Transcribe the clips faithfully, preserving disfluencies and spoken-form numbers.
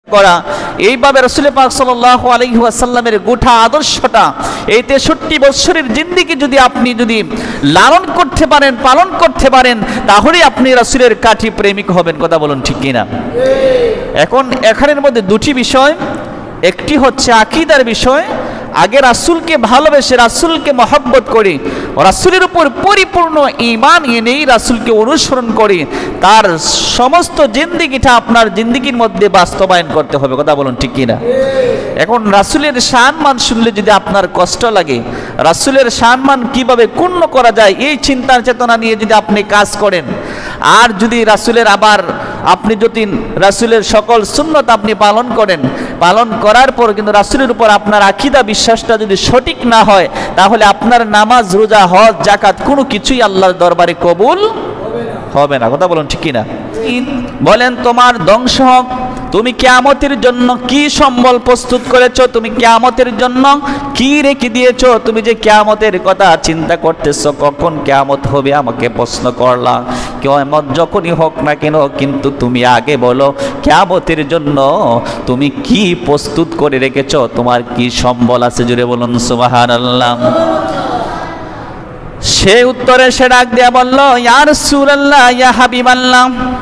করা। এইভাবে রাসূল পাক সাল্লাল্লাহু আলাইহি ওয়াসাল্লামের গোটা আদর্শটা এই তেষট্টি বছরের জিন্দেগি যদি আপনি যদি লালন করতে পারেন, পালন করতে পারেন, তাহলে আপনি রাসূলের কাঠি প্রেমিক হবেন। কথা বলুন ঠিক কিনা? এখন এখানের মধ্যে দুটি বিষয়, একটি হচ্ছে আকীদার বিষয়। আগে রাসূলকে ভালোবেসে রাসূলকে মহব্বত করি, রাসূলের উপর পরিপূর্ণ ঈমান এনেই রাসূলকে অনুসরণ করি, তার সমস্ত জিন্দেগিটা আপনার জিন্দেগির মধ্যে বাস্তবায়ন করতে হবে। কথা বলুন ঠিক কিনা? এখন রাসূলের সম্মান শুনলে যদি আপনার কষ্ট লাগে, রাসূলের সম্মান কিভাবে ক্ষুণ্ণ করা যায় এই চিন্তার চেতনা নিয়ে যদি আপনি কাজ করেন, আর যদি রাসূলের আবার আপনি যদি রাসূলের সকল সুন্নত আপনি পালন করেন, পালন করার পর কিন্তু রাসূলের উপর আপনার আকীদা বিশ্বাসটা যদি সঠিক না হয়, তাহলে আপনার নামাজ, রোজা, হজ, যাকাত কোনো কিছুই আল্লাহর দরবারে কবুল হবে না। কথা বলুন ঠিক কিনা? বলেন তোমার ধ্বংস হোক। তুমি কিয়ামতের জন্য কি সম্বল প্রস্তুত করেছো? তুমি কিয়ামতের জন্য কি রেখে দিয়েছো? তুমি যে কিয়ামতের কথা চিন্তা করতেছো, কখন কিয়ামত হবে আমাকে প্রশ্ন করলা। কিয়ামত যখনই হোক না কেন, কিন্তু তুমি আগে বলো কিয়ামতের জন্য তুমি কি প্রস্তুত করে রেখেছো, তোমার কি সম্বল আছে? জুড়ে বলুন সুবহানাল্লাহ। সে উত্তরে সে ডাক দিয়া বলল, ইয়া রাসূলুল্লাহ, ইয়া হাবিবাল্লাহ,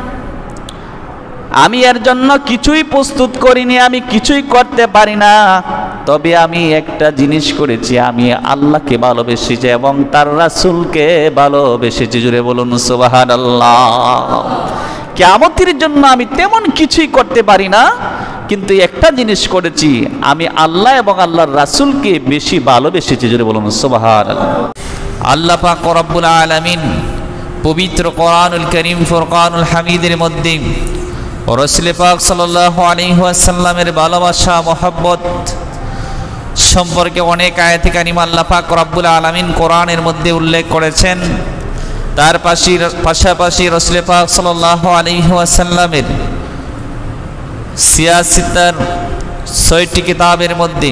আমি এর জন্য কিছুই প্রস্তুত করিনি, আমি কিছুই করতে পারি না। তবে আমি একটা জিনিস করেছি, আমি আল্লাহকে ভালোবেসেছি এবং তার রাসূলকে ভালোবেসেছি। জুড়ে বলুন সুবহানাল্লাহ। কিয়ামতের জন্য আমি তেমন কিছুই করতে পারি না, কিন্তু একটা জিনিস করেছি, আমি আল্লাহ এবং আল্লাহর রাসূলকে বেশি ভালোবেসেছি। জুড়ে বলুন সুবহানাল্লাহ। আল্লাহ পাক রব্বুল আলামিন পবিত্র কোরআনুল কারীম ফুরকানুল হামিদের মধ্যে রাসূল পাক সাল্লাল্লাহু আলাইহি ওয়াসাল্লামের ভালোবাসা, মহব্বত সম্পর্কে অনেক আয়াতে কারিমা আল্লাহ পাক রব্বুল আলামিন কোরআনের মধ্যে উল্লেখ করেছেন। তার পাশাপাশি রাসূল পাক সাল্লাল্লাহু আলাইহি ওয়াসাল্লামের সিয়াসিতার ছয়টি কিতাবের মধ্যে,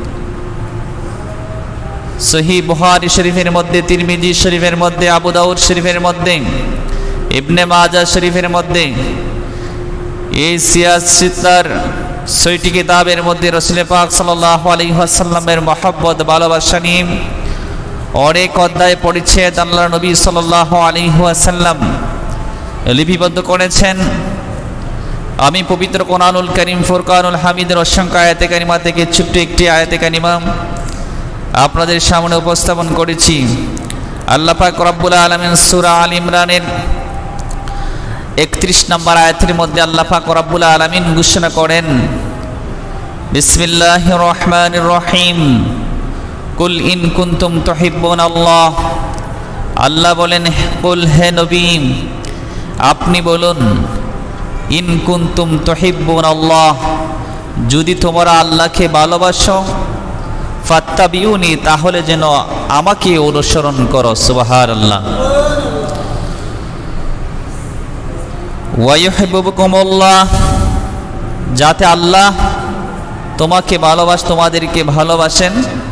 সহিহ বুখারী শরীফের মধ্যে, তিরমিজি শরীফের মধ্যে, আবু দাউদ শরীফের মধ্যে, ইবনে মাজাহ শরীফের মধ্যে, এই সিয়াসিতার ছয়টি কিতাবের মধ্যে রাসূল পাক সাল্লাল্লাহু আলাইহি ওয়াসাল্লামের মহব্বত, ভালোবাসা নিয়ে অনেক অধ্যায় পরিচ্ছেদ আল্লাহর নবী সাল্লাল্লাহু আলাইহি ওয়াসাল্লাম লিপিবদ্ধ করেছেন। আমি পবিত্র কোরআনুল কারীম ফুরকানুল হামিদের অসংখ্য আয়াতে কারিমা থেকে ছোট্ট একটি আয়াতে কারিমা আপনাদের সামনে উপস্থাপন করেছি। আল্লাহ পাক রব্বুল আলামিন সূরা আল ইমরানের একত্রিশ নম্বর আয়াতের মধ্যে আল্লাহ পাক রব্বুল আলামিন ঘোষণা করেন, বিসমিল্লাহির রহমানির রহিম, কুল ইন কুনতুম তুহিব্বুনাল্লাহ। আল্লাহ বলেন, কুল, হে নবী আপনি বলুন, ইন কুনতুম তুহিব্বুনাল্লাহ, যদি তোমরা আল্লাহকে ভালোবাসো, ফাত্তাবিউনি, তাহলে যেন আমাকে অনুসরণ করো। সুবহানাল্লাহ। ওয়া ইউহিব্বুকুমুল্লাহ, যাতে আল্লাহ তোমাকে ভালোবাস তোমাদেরকে ভালোবাসেন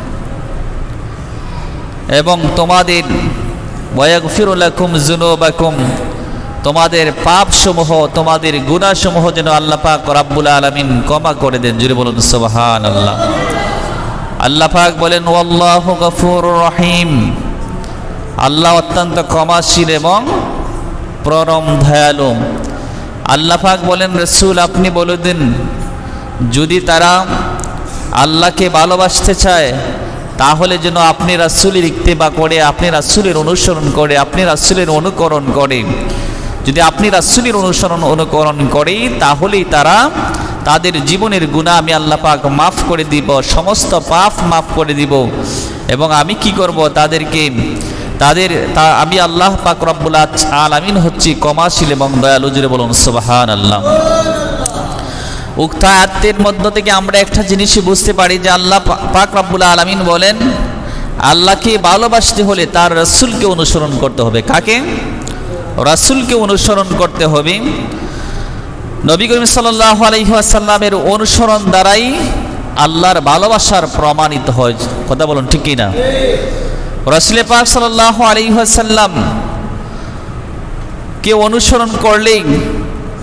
এবং তোমাদের ওয়া ইয়াগফিরু লাকুম যুনুবাকুম, তোমাদের পাপসমূহ, তোমাদের গুনাহসমূহ যেন আল্লাহ পাক রব্বুল আলামিন ক্ষমা করে দেন। জুড়ে বলুন সুবহানাল্লাহ। আল্লাহ পাক বলেন, ওয়াল্লাহু গফুরুর রহিম, আল্লাহ অত্যন্ত ক্ষমাশীল এবং পরম দয়ালু। আল্লাহ পাক বলেন, রাসূল আপনি বলে দিন, যদি তারা আল্লাহকে ভালোবাসতে চায়, তাহলে যেন আপনি রাসূলের ইত্তেবা করে, আপনি রাসূলের অনুসরণ করে, আপনি রাসূলের অনুকরণ করে। যদি আপনি রাসূলের অনুসরণ অনুকরণ করে, তাহলেই তারা তাদের জীবনের গুনাহ আমি আল্লাহ পাক মাফ করে দিব, সমস্ত পাপ মাফ করে দিব, এবং আমি কি করব, তাদেরকে তাদের তা আমি আল্লাহ পাক রব্বুল আলামিন হচ্ছি ক্ষমাশীল এবং দয়ালু। জুড়ে বলুন সুবহানাল্লাহ। উক্ত আয়াতের মধ্য থেকে আমরা একটা জিনিসই বুঝতে পারি যে আল্লাহ পাক রব্বুল আলামিন বলেন, আল্লাহকে ভালোবাসতে হলে তার রাসূলকে অনুসরণ করতে হবে। কাকে? রাসূলকে অনুসরণ করতে হবে। নবী করিম সাল্লাল্লাহু আলাইহি ওয়াসাল্লামের অনুসরণ দ্বারাই আল্লাহর ভালোবাসার প্রমাণিত হয়। কথা বলুন ঠিক কি না? রাসূল পাক সাল্লাল্লাহু আলাইহি ওয়াসাল্লাম কে অনুসরণ করলেই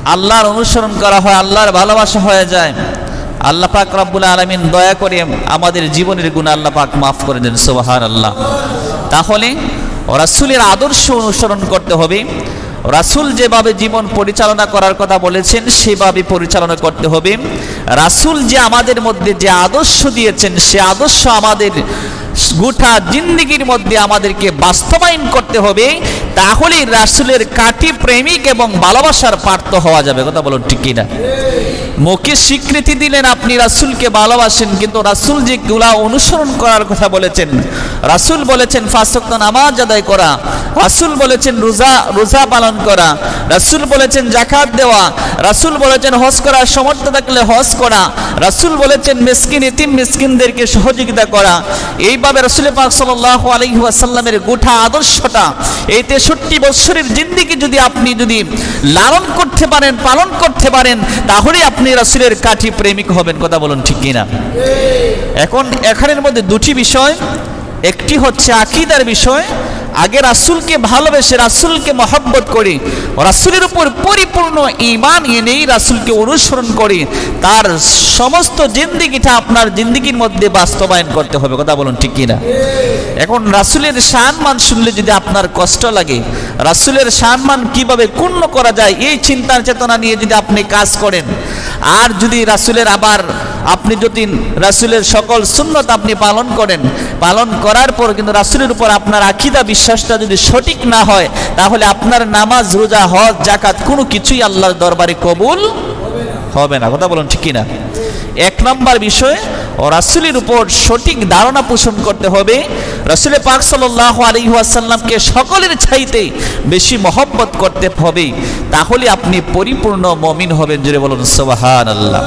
আল্লাহর অনুসরণ করা হয়, আল্লাহর ভালোবাসা হয়ে যায়, আল্লাহ পাক রব্বুল আলামিন দয়া করে আমাদের জীবনের গুনাহ আল্লাহ পাক মাফ করে দেন, সুবহানাল্লাহ। তাহলে রাসূলের আদর্শ অনুসরণ করতে হবে। রাসূল যেভাবে জীবন পরিচালনা করার কথা বলেছেন সেভাবে পরিচালনা করতে হবে। রাসূল যে আমাদের মধ্যে যে আদর্শ দিয়েছেন সে আদর্শ আমাদের গোটা জিন্দেগির মধ্যে আমাদেরকে বাস্তবায়ন করতে হবে। তাহলেই রাসূলের কাটি প্রেমিক এবং ভালোবাসার পাত্র হওয়া যাবে। কথা বলুন ঠিক কিনা? মুখে স্বীকৃতি দিলেন আপনি রাসূলকে ভালোবাসেন, কিন্তু রাসূল যেগুলা অনুসরণ করার কথা বলেছেন, রাসূল বলেছেন পাঁচ ওয়াক্ত নামাজ আদায় করা, রাসূল বলেছেন রোজা রোজা পালন করা, রাসূল বলেছেন যাকাত দেওয়া, রাসূল বলেছেন হজ করার সামর্থ্য থাকলে হজ করা, রাসূল বলেছেন মিসকিন এতিম মিসকিনদেরকে সহযোগিতা করা। এইভাবে রাসূল পাক সাল্লাল্লাহু আলাইহি ওয়াসাল্লামের গোটা আদর্শটা এই তেষট্টি বছরের জিন্দেগি যদি আপনি যদি লালন করতে পারেন, পালন করতে পারেন, তাহলে আপনি রাসূলের কাঠি প্রেমিক হবেন। কথা বলুন ঠিক কিনা? এখন এখানের মধ্যে দুটি বিষয়, একটি হচ্ছে আকীদার বিষয়। আগে রাসূলকে ভালোবেসে রাসূলকে মহব্বত করি, রাসূলের উপর পরিপূর্ণ ঈমান এনেই রাসূলকে অনুসরণ করি, তার সমস্ত জিন্দেগিটা আপনার জিন্দেগির মধ্যে বাস্তবায়ন করতে হবে। কথা বলুন ঠিক কিনা? এখন রাসূলের সম্মান শুনলে যদি আপনার কষ্ট লাগে, রাসূলের সম্মান কিভাবে ক্ষুণ্ণ করা যায় এই চিন্তার চেতনা নিয়ে যদি আপনি কাজ করেন, আর যদি রাসূলের আবার আপনি যদি রাসূলের সকল সুন্নত আপনি পালন করেন, পালন করার পর কিন্তু রাসূলের উপর আপনার আকীদা বিশ্বাসটা যদি সঠিক না হয়, তাহলে আপনার নামাজ রোজা হজ যাকাত কোনো কিছুই আল্লাহর দরবারে কবুল হবে না। কথা বলুন ঠিক কিনা? এক নম্বর বিষয়, ও রাসূলের উপর সঠিক ধারণা পোষণ করতে হবে। রাসূল পাক সাল্লাল্লাহু আলাইহি ওয়াসাল্লামকে সকলের চাইতে বেশি মহব্বত করতে হবে, তাহলে আপনি পরিপূর্ণ মুমিন হবেন। জোরে বলুন সুবহানাল্লাহ।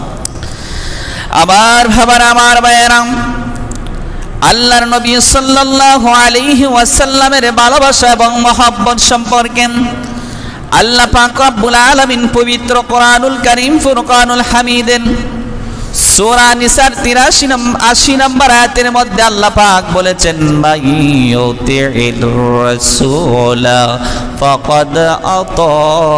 আমার ভাবার আমার ভাইয়েরা, আল্লাহর নবী সাল্লাল্লাহু আলাইহি ওয়াসাল্লামের ভালোবাসা এবং মহব্বত সম্পর্কে আল্লাহ পাক রব্বুল আলামিন পবিত্র কোরআনুল কারীম ফুরকানুল হামিদের সূরা নিসার তিরাশি নম্বর আশি নম্বর আয়াতের মধ্যে আল্লাহ পাক বলেছেন, মাইয়ুতির রাসূলা ফাকাদ আতা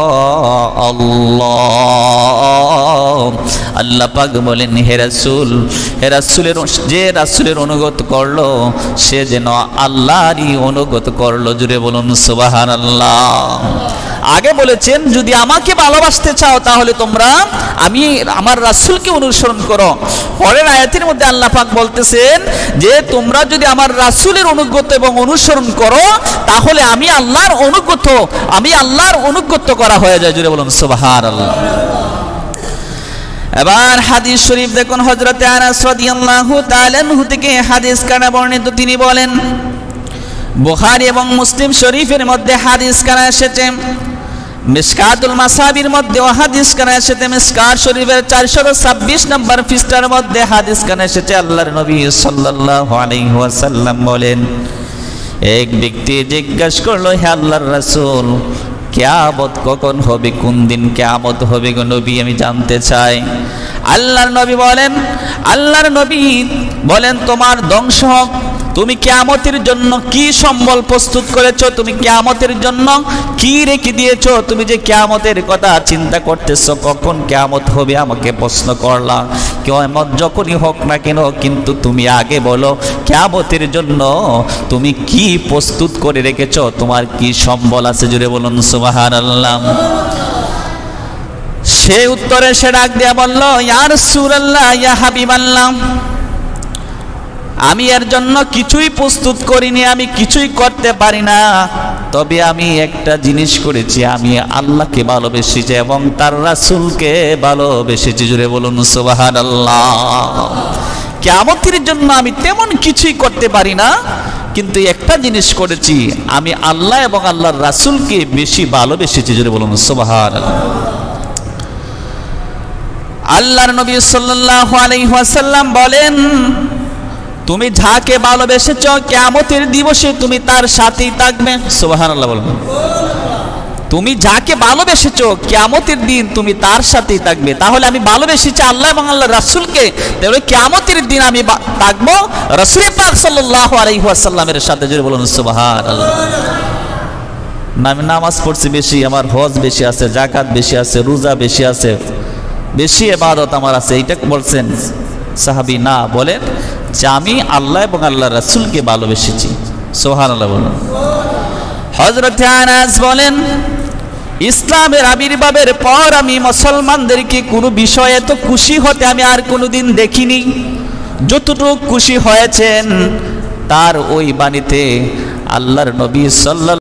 আল্লাহ। আল্লাহ পাক বলেন, হে রাসূল, হে রাসূলের যে রাসূলের অনুগত করলো সে যেন আল্লাহরই অনুগত করলো। জুড়ে বলুন সুবহানাল্লাহ। আগে বলেছেন যদি আমাকে ভালোবাসতে চাও তাহলে তোমরা আমি আমার রাসূলকে অনুসরণ করো। পরের আয়াতের মধ্যে আল্লাহ পাক বলতেছেন যে তোমরা যদি আমার রাসূলের অনুগত এবং অনুসরণ করো তাহলে আমি আল্লাহর অনুগত, আমি আল্লাহর অনুগত করা হয়ে যায়। জুড়ে বলুন সুবহানাল্লাহ। এবার হাদিস শরীফ দেখুন, হযরতে আনাস রাদিয়াল্লাহু তাআলা আনহু থেকে হাদিস কানা বর্ণিত, তিনি বলেন, বুখারী এবং মুসলিম শরীফের মধ্যে হাদিস কানা এসেছে, মিশকাতুল মাসাবির মধ্যে হাদিস কানা এসেছে, মিশকাত শরীফের চারশো ছাব্বিশ নম্বর পৃষ্ঠার মধ্যে হাদিস কানা এসেছে। আল্লাহর নবী সাল্লাল্লাহু আলাইহি ওয়াসাল্লাম বলেন, এক ব্যক্তি জিজ্ঞাসা করলো, হে আল্লাহর রাসূল, কিয়ামত কখন হবে, কোন দিন কিয়ামত হবে গো নবী, আমি জানতে চাই। আল্লাহর নবী বলেন আল্লাহর নবী বলেন তোমার ধ্বংস হোক, তুমি কিয়ামতের জন্য কি সম্বল প্রস্তুত করেছো, তুমি কিয়ামতের জন্য কি রেখে দিয়েছো, তুমি যে কিয়ামতের কথা চিন্তা করতেছো কখন কিয়ামত হবে আমাকে প্রশ্ন করলা। কিয়ামত যখনই হোক না কেন, কিন্তু তুমি আগে বলো কিয়ামতের জন্য তুমি কি প্রস্তুত করে রেখেছো, তোমার কি সম্বল আছে। জুড়ে বলুন সুবহানাল্লাহ। সে উত্তরে সে ডাক দিয়া বলল, ইয়া রাসূলুল্লাহ, ইয়া হাবিবাল্লাহ, আমি এর জন্য কিছুই প্রস্তুত করিনি, আমি কিছুই করতে পারি না, তবে আমি একটা জিনিস করেছি, আমি আল্লাহকে ভালোবেসেছি এবং তার রাসূলকে ভালোবেসেছি। জুড়ে বলুন সুবহানাল্লাহ। কিয়ামতের জন্য আমি তেমন কিছুই করতে পারি না, কিন্তু একটা জিনিস করেছি, আমি আল্লাহ এবং আল্লাহর রাসূলকে বেশি ভালোবেসেছি। জুড়ে বলুন সুবহানাল্লাহ। আল্লাহর নবী সাল্লাল্লাহু আলাইহি ওয়াসাল্লাম বলেন, তুমি যাকে ভালোবেসেছো কিয়ামতের দিবসে তুমি তার সাথেই থাকবে। সুবহানাল্লাহ বলুন। তুমি যাকে ভালোবেসেছো কিয়ামতের দিন তুমি তার সাথেই থাকবে। তাহলে আমি ভালোবেসেছি আল্লাহ এবং আল্লাহর রাসূলকে, তাহলে কিয়ামতের দিন আমি থাকবো রাসূল পাক সাল্লাল্লাহু আলাইহি ওয়াসাল্লামের সাথে। জোরে বলুন সুবহানাল্লাহ। আমি নামাজ পড়ছি বেশি, আমার হজ বেশি আছে, জাকাত বেশি আছে, রোজা বেশি আছে, বেশি ইবাদত আমার আছে, এইটা বলছেন সাহাবী? না, বলেন যে আমি আল্লাহ এবং আল্লাহর রাসূলকে ভালোবেসেছি। সুবহানাল্লাহ বলুন। হযরত আনাস বলেন, ইসলামের আবির্ভাবের পর আমি মুসলমানদেরকে কোনো বিষয়ে এত খুশি হতে আমি আর কোনোদিন দেখিনি। যতটুকু খুশি হয়েছেন তার ওই বাণীতে আল্লাহর নবী সাল্লাল্লাহু